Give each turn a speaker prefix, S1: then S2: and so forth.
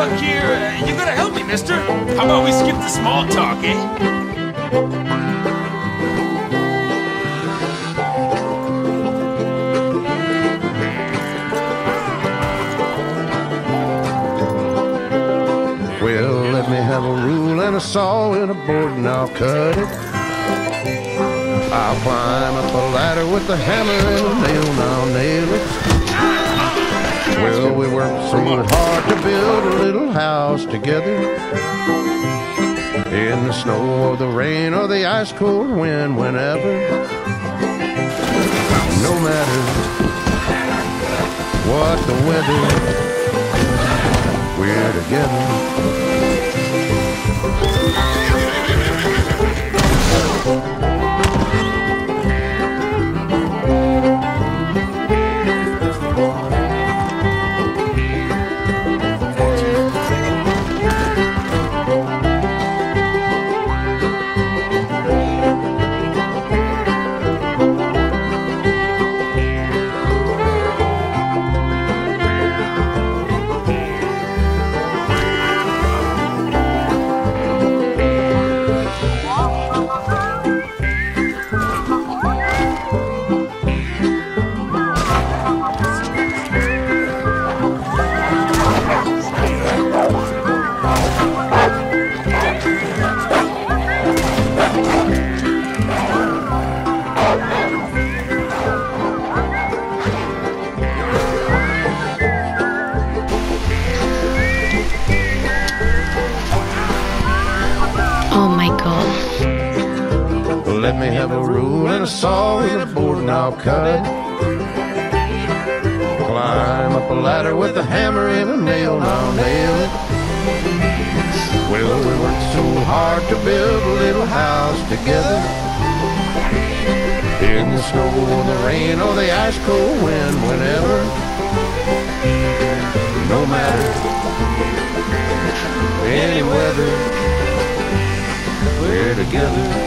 S1: Look here, you gotta help me, mister. How about we skip the small talk, eh?
S2: Well, let me have a rule and a saw and a board and I'll cut it. I'll climb up a ladder with a hammer and a nail and I'll nail it. Well, we worked so hard to build a little house together. In the snow or the rain or the ice cold wind, whenever. No matter what the weather, we're together.
S3: Oh my God.
S2: Let me have a rule and a saw and a board and I'll cut it. Climb up a ladder with a hammer and a nail and I'll nail it. Well, we worked so hard to build a little house together. In the snow or the rain or the ice cold wind, whenever. No matter any weather, we're together.